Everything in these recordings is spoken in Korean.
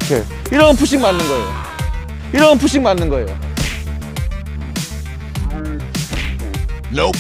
이렇게. 이러면 푸싱 맞는 거예요. 이러면 푸싱 맞는 거예요. Nope.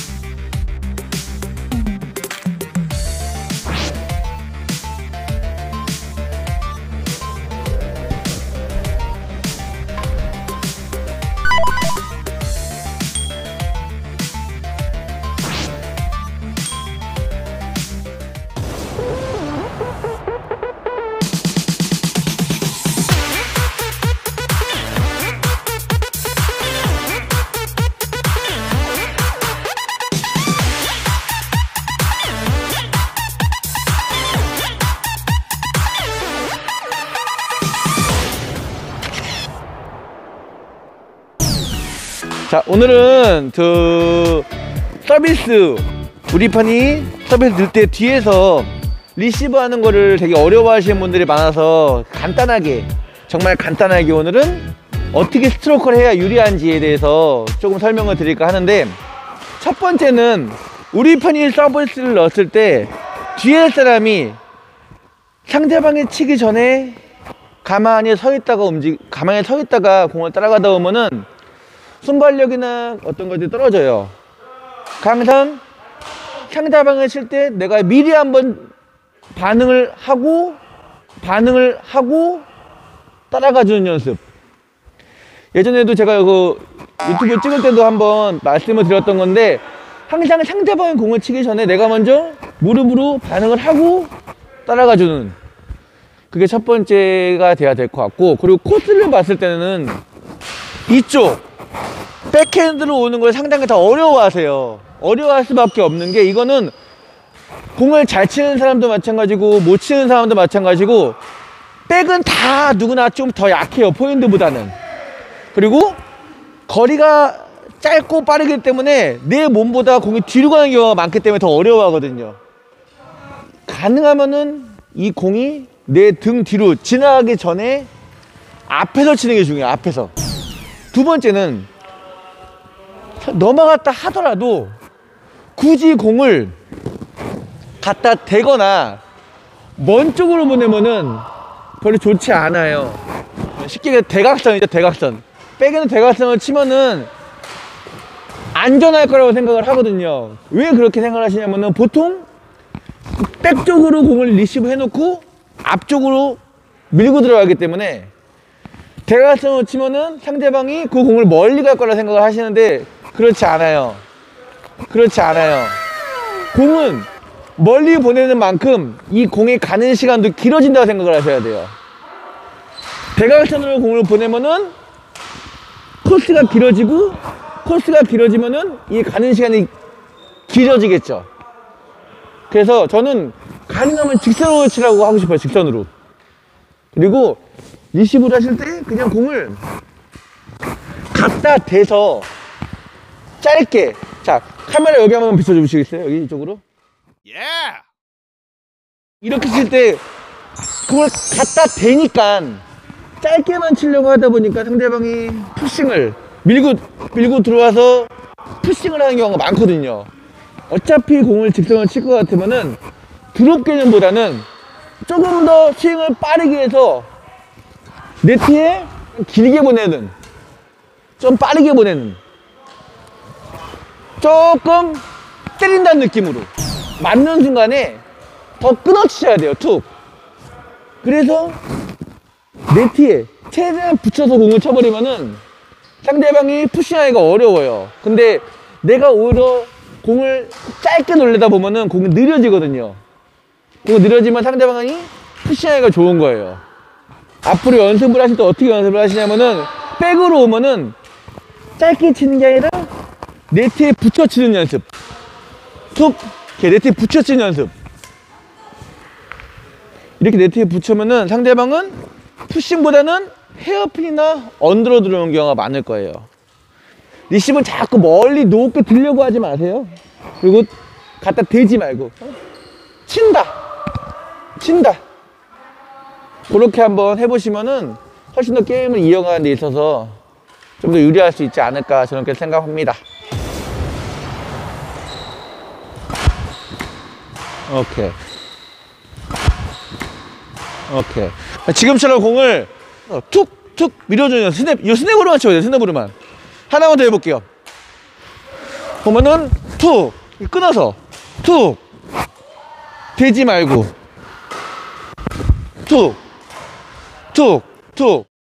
자, 오늘은 서비스, 우리 편이 서비스 넣을 때 뒤에서 리시브 하는 거를 되게 어려워 하시는 분들이 많아서 간단하게, 정말 간단하게 오늘은 어떻게 스트로크를 해야 유리한지에 대해서 조금 설명을 드릴까 하는데, 첫 번째는 우리 편이 서비스를 넣었을 때 뒤에 사람이 상대방이 치기 전에 가만히 서 있다가 공을 따라가다 보면은 순발력이나 어떤 것들이 떨어져요. 항상 상대방을 칠 때 내가 미리 한번 반응을 하고 따라가주는 연습. 예전에도 제가 그 유튜브 찍을 때도 한번 말씀을 드렸던 건데, 항상 상대방이 공을 치기 전에 내가 먼저 무릎으로 반응을 하고 따라가주는, 그게 첫 번째가 돼야 될 것 같고, 그리고 코스를 봤을 때는 이쪽 백핸드로 오는 걸 상당히 더 어려워하세요. 어려워할 수밖에 없는 게, 이거는 공을 잘 치는 사람도 마찬가지고 못 치는 사람도 마찬가지고, 백은 다 누구나 좀 더 약해요, 포핸드보다는. 그리고 거리가 짧고 빠르기 때문에 내 몸보다 공이 뒤로 가는 경우가 많기 때문에 더 어려워하거든요. 가능하면은 이 공이 내 등 뒤로 지나가기 전에 앞에서 치는 게 중요해요. 앞에서. 두 번째는 넘어갔다 하더라도 굳이 공을 갖다 대거나 먼 쪽으로 보내면은 별로 좋지 않아요. 쉽게 얘기해서 대각선이죠, 대각선. 백에는 대각선을 치면은 안전할 거라고 생각을 하거든요. 왜 그렇게 생각을 하시냐면은, 보통 백 쪽으로 공을 리시브 해놓고 앞쪽으로 밀고 들어가기 때문에 대각선으로 치면은 상대방이 그 공을 멀리 갈 거라 생각을 하시는데, 그렇지 않아요. 그렇지 않아요. 공은 멀리 보내는 만큼 이 공이 가는 시간도 길어진다고 생각을 하셔야 돼요. 대각선으로 공을 보내면은 코스가 길어지면은 이 가는 시간이 길어지겠죠. 그래서 저는 가능하면 직선으로 치라고 하고 싶어요. 직선으로. 그리고 리시브를 하실 때 그냥 공을 갖다 대서 짧게, 자, 카메라 여기 한번 비춰주시겠어요? 여기 이쪽으로. Yeah. 이렇게 칠 때 그걸 갖다 대니까 짧게만 치려고 하다 보니까 상대방이 푸싱을 밀고 들어와서 푸싱을 하는 경우가 많거든요. 어차피 공을 직선으로 칠 것 같으면은 드롭 개념보다는 조금 더 스윙을 빠르게 해서 네트에 길게 보내는, 좀 빠르게 보내는, 조금 때린다는 느낌으로 맞는 순간에 더 끊어치셔야 돼요. 툭. 그래서 네트에 최대한 붙여서 공을 쳐버리면은 상대방이 푸싱하기가 어려워요. 근데 내가 오히려 공을 짧게 돌리다 보면은 공이 느려지거든요. 공이 느려지면 상대방이 푸싱하기가 좋은 거예요. 앞으로 연습을 하실 때 어떻게 연습을 하시냐면은, 백으로 오면은 짧게 치는 게 아니라 네트에 붙여 치는 연습. 툭! 이렇게 네트에 붙여 치는 연습. 이렇게 네트에 붙여면은 상대방은 푸싱보다는 헤어핀이나 언더로 들어오는 경우가 많을 거예요. 리시브는 자꾸 멀리 높게 들려고 하지 마세요. 그리고 갖다 대지 말고 친다. 그렇게 한번 해보시면은 훨씬 더 게임을 이어가는 데 있어서 좀 더 유리할 수 있지 않을까, 저는 그렇게 생각합니다. 오케이. 지금처럼 공을 툭툭 밀어주는 연습. 이 스냅으로만 쳐야 돼. 스냅으로만. 하나만 더 해볼게요. 보면은 툭 끊어서 툭 대지 말고 툭툭툭